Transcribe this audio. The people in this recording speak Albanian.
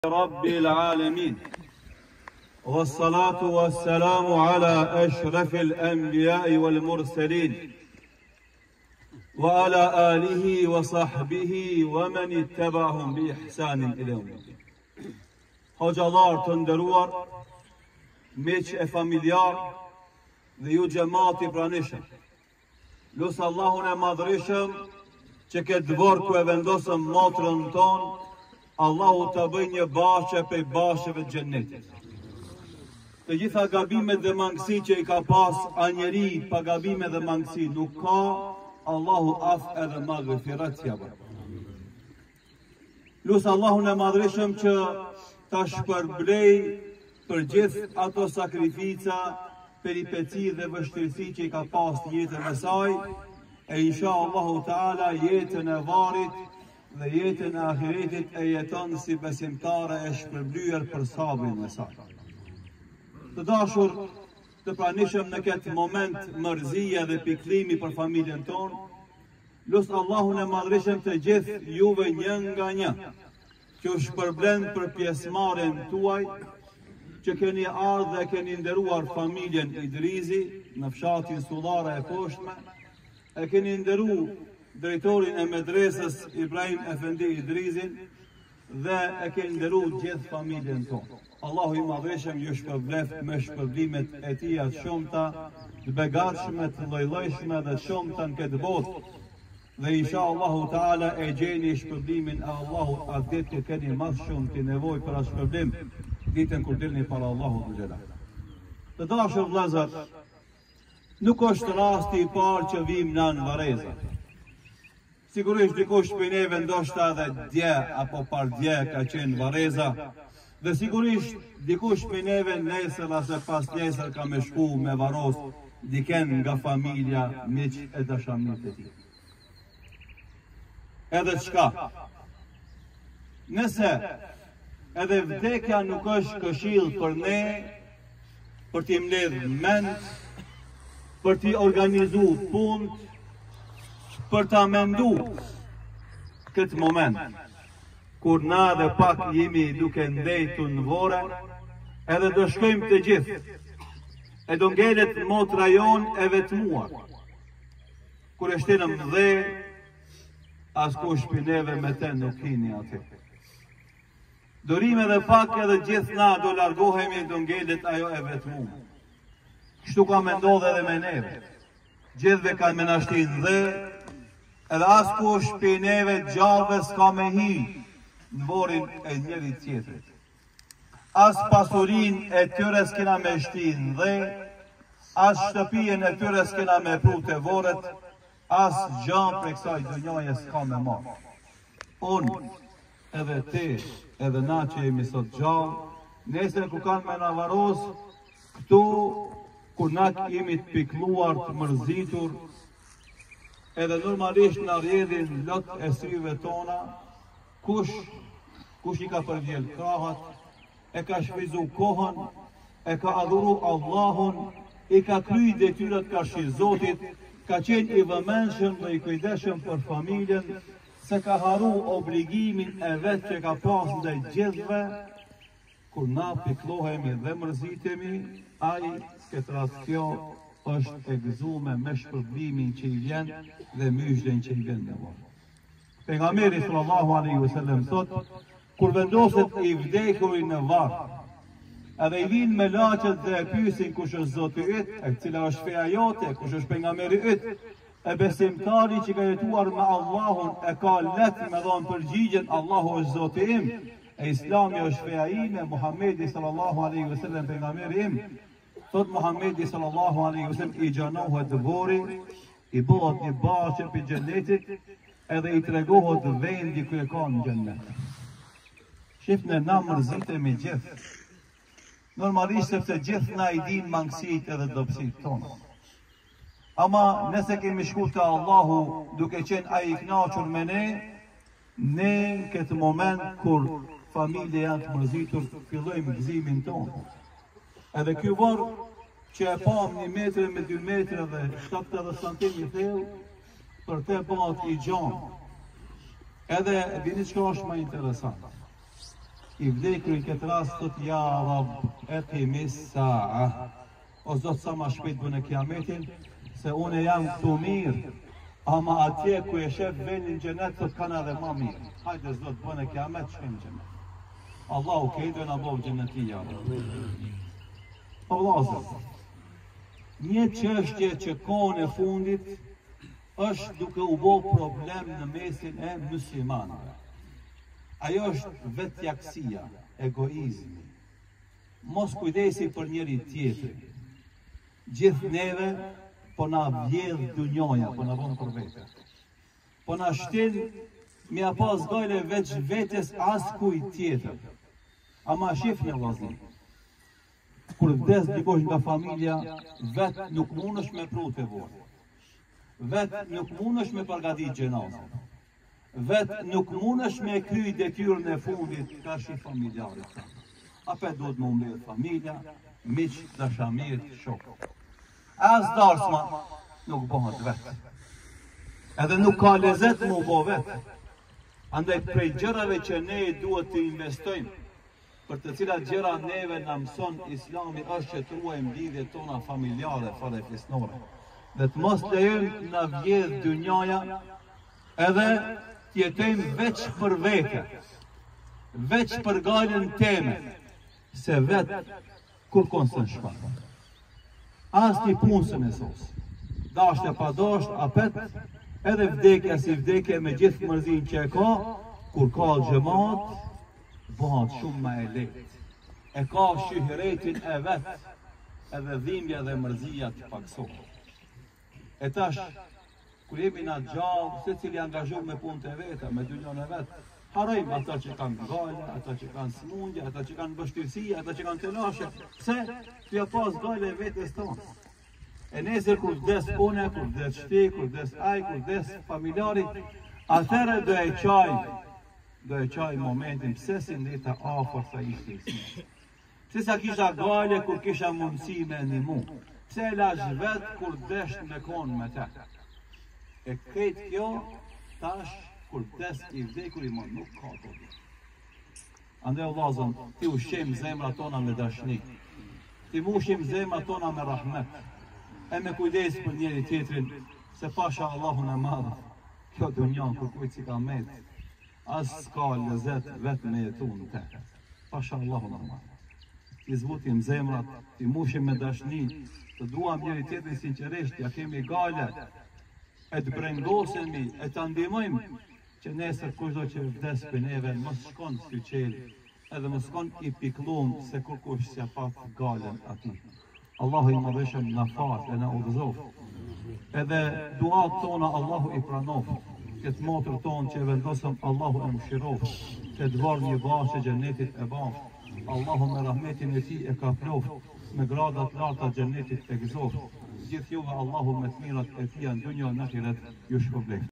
رب العالمين والصلاة والسلام على أشرف الأنبياء والمرسلين وعلى آله وصحبه ومن اتبعهم بإحسان إلى يوم الدين. Hoxhallar të nderuar, miq e familjar dhe ju xhamati pranishëm. Lusë Allahun e madhërishëm që këtë vorë ku e vendosëm motrën tonë, Allahu të bëj një bashkë për bashkëve të xhennetit. Të gjitha gabimet dhe mangësi që i ka pas a njeri pa gabime dhe mangësi nuk ka, Allahu af edhe magfirat ja bën. Lusë Allahun e madhërishëm që ta shpërblej për gjithë ato sakrifica, peripeci dhe vështirësi që i ka pas jetën e saj, e insha Allahu Teala jetën e varit dhe jetën e ahiretit e jeton si besimtare e shpërblyer për sabrin e saj. Të dashur, të pranishëm në këtë moment mërzia dhe piklimi për familjen tonë, lusë Allahun e madhrishëm të gjithë juve një nga një, që u shpërblen për pjesëmarrjen tuaj, që keni ardhur dhe keni nderuar familjen Idrizi në fshatin Sullara e poshtme, e keni nderuar drejtorin e medresës Ibrahim Efendi Idrizin dhe e keni nderuar gjithë familjen tonë. Allahu i madhreshëm ju shpërbleft me shpërblimet e tija të shumta, të begatshme, të lloj-llojshme dhe të shumta në këtë botë. Dhe insha Allahu Teala e gjeni shpërblimin e Allahut atë ditë kur keni më shumë të nevojë për atë shpërblim, ditën kur dilni para Allahut të xhelal. Të dashur vëllezër, nuk është rasti i parë që vim në Vareza. Sigurisht dikush për neve ndoshta edhe dje apo pardje ka qenë Vareza, dhe sigurisht dikush për neve nesër ose pas nesër ka me shku me Varoz diken nga familja, miq e dashamirët e tij. Edhe çka? Nëse edhe vdekja nuk është këshill për ne, për t'i mbledh mend, për t'i organizu punë, për t'a mendu këtë moment, kur na dhe pak jemi duke ndejtu në vore, edhe do shkojmë të gjithë, e do ngelet motra jonë e vetmuar, kur e shtenëm dhe, as kush për neve me ten nuk hini aty. Dorime dhe pak edhe gjithë na do largohemi, do ngelet ajo e vetmuar. Kështu ka me ndodhe edhe me neve. Gjithve ka me nashtin dhe, edhe as kush për neve gjallëve s'ka me hi në vorin e njëri tjetrit. As pasurin e tyre s'kena me shtin dhe, as shtëpijen e tyre s'kena me pru të voret, as gjanë për kësaj dënjaje s'ka me marë. Unë, edhe ti, edhe na që jemi sot gjallë, nesër ku kanë me na Varoz, këtu, kur na jemi të pikluar, të mërzitur, edhe normalisht në rjedhin lot e syve tona, kush i ka përgjell krahat, e ka shvizu kohën, e ka adhuru Allahun, i ka kry detyrat ka Zotit, ka qenë i vëmendshëm dhe i kujdeshëm për familjen, se ka haru obligimin e vetë që ka pas ndaj gjithve, kur na piklohemi dhe mërzitemi, ai këtë rast kjo është e gëzume me shpërblimin që i vjen dhe myshden që i vjen në vërë. Pejgamberi sallallahu alaihi wasallam thot, kur vendoset i vdekurin në varr, edhe i vinë me laqet dhe e pyesin kush është Zoti yt, e cila është feja jote, kush është pejgamberi yt, e besimtari që ka jetuar me Allahun e ka let me dhënë përgjigjen Allahu është Zoti im, e Islami është feja ime, Muhamedi sallallahu alaihi wasallam pejgamberi im. Thot Muhamedi sallallahu alaihi wasallam i gjanohet dëvori, i bëhet një bashkë për xhenetit, edhe i tregohet vendi ku e ka në xhenet. Shifne na mërzitemi gjithë. Normalisht sepse gjithë na i din mangësitë edhe dobësitë tona. Ama nëse kemi shku te Allahu duke qenë ai i kënaqur me ne, ne në këtë moment kur familje janë të mërzitur, fillojmë gëzimin tonë. Edhe kjo varë që e pam 1 metre me 2 metre dhe 70 cm thellë, për te bëhet i gjanë. Edhe dini çka është më interesant. I vdekur i këtë rast thot ja Rab, eqimis sa'a. O Zot, sa ma shpejt bënë kiametin, se une jam këtu mirë, ama atje ku e shef vendin xhenet thot kanë edhe ma mirë. Hajde Zot, bënë kiamet, shkem xhenet. Allahu kejdo në bovë xhenetia. O vllazër, një çështje që kohën e fundit është duke u bo problem në mesin e muslimanëve. Ajo është vetjakësia, egoizmi, mos kujdesi për njëri tjetrin. Gjithë neve po na vjedh dunjoja, po na bën për vete. Po na shtin mja pas gajle veç vetes as kuj tjetër. Ama shifni vllazër, kur vdes dikush nga familja, vet nuk mundesh me pru të vorë. Vet nuk mundesh me përgatit gjenazën. Vet nuk mundesh me kry detyrën e fundit ka shi familjarit. Apet duhet më mbledh familja, miq, dashamir, shok. As darsma nuk bëhet vet. Edhe nuk ka lezet më bo vet. Andaj prej gjërave që ne duhet të investojmë, për të cilat gjëra neve na mëson Islami është që të ruajmë lidhjet tona familjare, farefisnore. Dhe të mos lejojmë na vjedh dynjaja, edhe t'jetojmë veç për vete, veç për gajlën teme, se vetë kur konë së në shpanë. As një punë së nësos, dasht e pa dasht, apet, edhe vdekja si vdekja me gjithë mërzin që e ka, kur ka xhamat, bëhat shumë ma e lehtë. E ka shyhretin e vetë, edhe dhimbja dhe mërzia të paksohet. E tash, kur jemi na gjallë, se cili angazhojmë me punë të veta, me dynjon e vetë, harojmë ata që kanë gale, ata që kanë smundje, ata që kanë vështirësi, ata që kanë telashe, pse t'ja pas gale e vetes tonë. E nesër kur vdes une, kur vdes shti, kur vdes aj, kur vdes familjari, atëherë do e qaj momentin pse si ndeta afër sa ishte si. Pse sa kisha gale kur kisha mundësi me ndihmu. Pse e lash vetë kur desht me konë me te. E këtë kjo, tash, kur vdes i vdekur i mund nuk ka të vdek. Ande o vllazën, ti ushqim zemra tona me dashni. Ti mushim zemra tona me rahmet. E me kujdes për njëri tjetrin, se pasha Allahun e madh, kjo dunjan kur kujt si ka met, as s'ka lezet vetë me jetu në te. Pasha Allahun e madh. Ti zbutim zemrat, ti mushim me dashni, të duam njëri tjetrin sinqerisht, ja kemi gale, e të brengosemi, e të ndihmojmë, që nesër kushdo që vdes për neve, mos shkon s'kyqel, edhe mos shkon i piklum, se kur kush s'ja pat galen ati. Allahu i madhëshëm na fal e na udhëzof. Edhe duat tona Allahu i pranof. Këtë motër tonë që vendosëm Allahu e mëshirof. Këtë varë një bashë gjennetit e baf. Allahu me rahmetin e ti e ka plof. Me gradat larta gjennetit e gëzof. Gjithë juve Allahu me të mirat e tia në dunja në ahiret ju shpëbleft.